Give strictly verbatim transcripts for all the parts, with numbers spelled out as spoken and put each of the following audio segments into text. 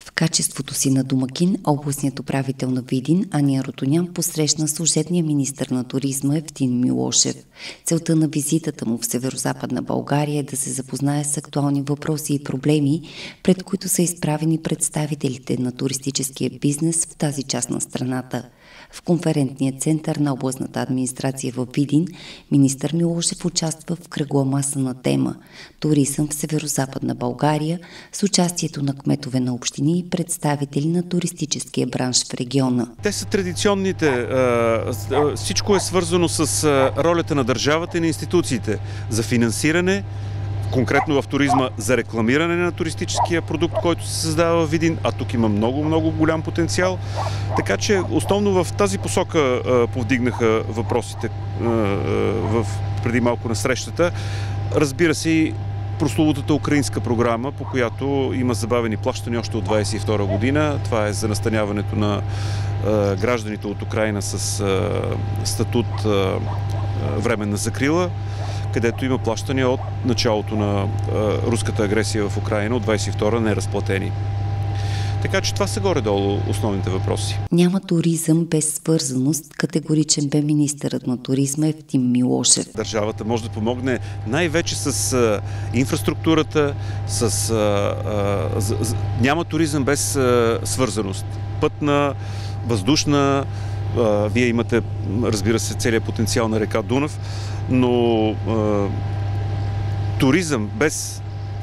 В качеството си на домакин, областният управител на Видин Ания Рутонян посрещна служебния министър на туризма Евтим Милошев. Целта на визитата му в северозападна България е да се запознае с актуални въпроси и проблеми, пред които са изправени представителите на туристическия бизнес в тази част на страната. В конферентния център на областната администрация в Видин министър Милошев участва в кръгла маса на тема „Туризъм в северозападна България“ с участието на кметове на общини и представители на туристическия бранш в региона. Те са традиционните. Всичко е свързано с ролята на държавата и на институциите за финансиране, конкретно в туризма за рекламиране на туристическия продукт, който се създава в Видин, а тук има много, много голям потенциал. Така че основно в тази посока а, повдигнаха въпросите а, в, преди малко на срещата. Разбира се и прословутата украинска програма, по която има забавени плащания още от двадесет и втора година. Това е за настаняването на а, гражданите от Украйна с а, статут а, временна закрила, където има плащания от началото на а, руската агресия в Украйна от двадесет и втора неразплатени. Така че това са горе-долу основните въпроси. Няма туризъм без свързаност, категоричен бе министърът на туризма Евтим Милошев. Държавата може да помогне най-вече с а, инфраструктурата, с... А, а, з, з, няма туризъм без а, свързаност. Пътна, въздушна, а, вие имате, разбира се, целият потенциал на река Дунав, но а, туризъм без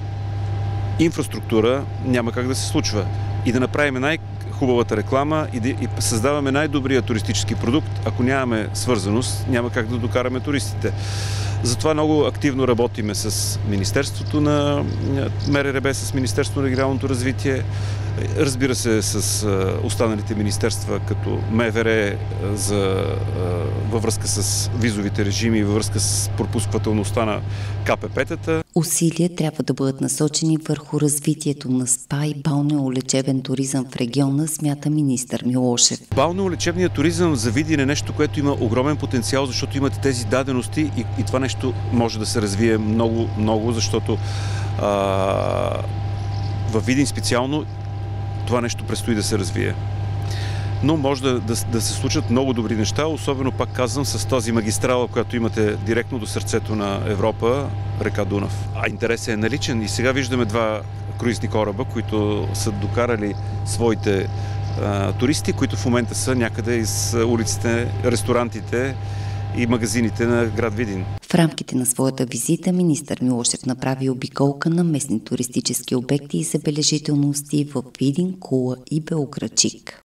инфраструктура няма как да се случва. И да направим най-хубавата реклама и да и създаваме най-добрия туристически продукт, ако нямаме свързаност, няма как да докараме туристите. Затова много активно работиме с Министерството на МРРБ, с Министерството на регионалното развитие, разбира се с останалите министерства като МВР за, във връзка с визовите режими, във връзка с пропусквателността на ка пе пе-тата. Усилия трябва да бъдат насочени върху развитието на спа и балнеолечебен туризъм в региона, смята министър Милошев. Балнеолечебният туризъм за Видин е нещо, което има огромен потенциал, защото имате тези дадености и, и това нещо може да се развие много, много, защото а, във Видин специално това нещо предстои да се развие. Но може да, да, да се случат много добри неща, особено, пак казвам, с тази магистрала, която имате директно до сърцето на Европа, река Дунав. А интересът е наличен и сега виждаме два круизни кораба, които са докарали своите а, туристи, които в момента са някъде из улиците, ресторантите и магазините на град Видин. В рамките на своята визита министър Милошев направи обиколка на местни туристически обекти и забележителности в Видин, Кула и Белоградчик.